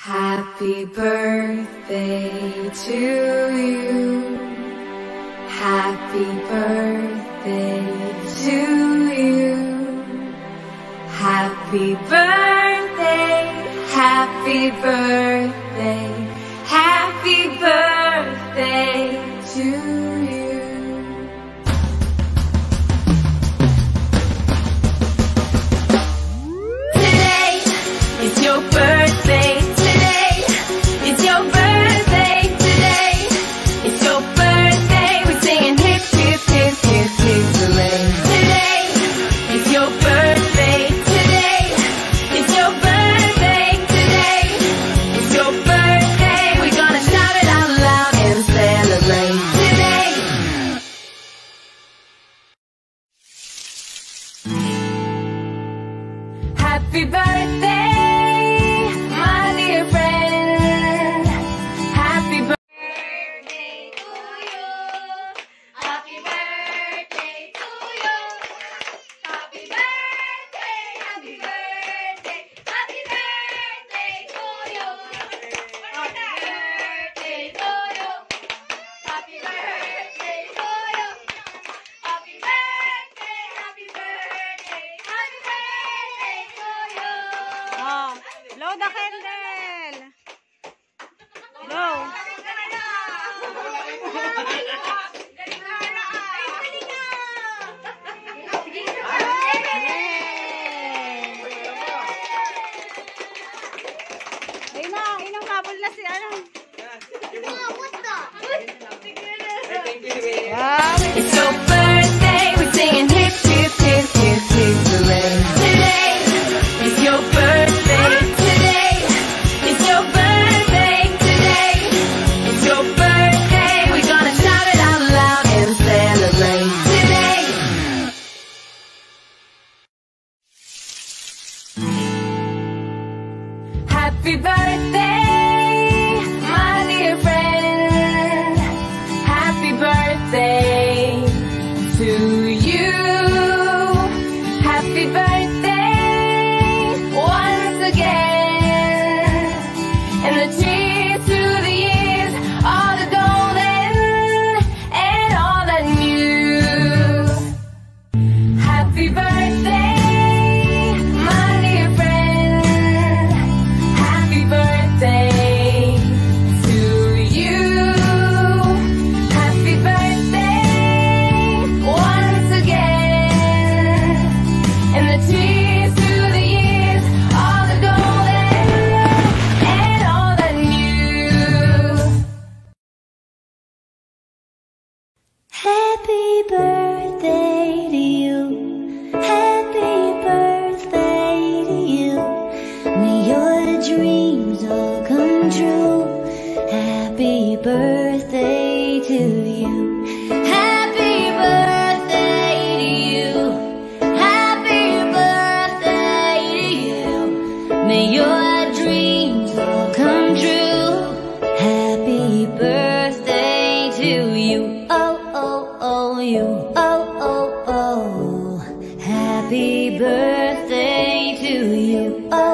Happy birthday to you. Happy birthday to you. Happy birthday, happy birthday, happy birthday to you. Today is your birthday. Happy birthday, my dear friend. Happy birthday to you. Happy birthday to you. Happy birthday, happy birthday, happy birthday to you. Happy birthday to you. Happy birthday to you. Happy birthday, happy birthday, happy birthday to you. Oh, blow the candle. Blow. Inang habol na si ano. Wow. It's your birthday, we're singing hip, hip, hip, hip, hip, hooray. Today is your birthday. Today is your birthday. Today is your birthday. We're gonna shout it out loud and celebrate. Today. Happy birthday, my dear friend. Happy birthday to you. Happy birthday once again. And the cheers through the years, all the golden and all the new. Happy birthday, my dear friend. Happy birthday to you. Happy birthday once again. And the tears through the years, all the golden and all the new. Happy birthday to you. Happy birthday to you. May your dreams all come true. Happy birthday to you. Happy birthday to you. Happy birthday to you. May your dreams all come true. Happy birthday to you. Oh, oh, oh, you. Oh, oh, oh. Happy birthday to you. Oh,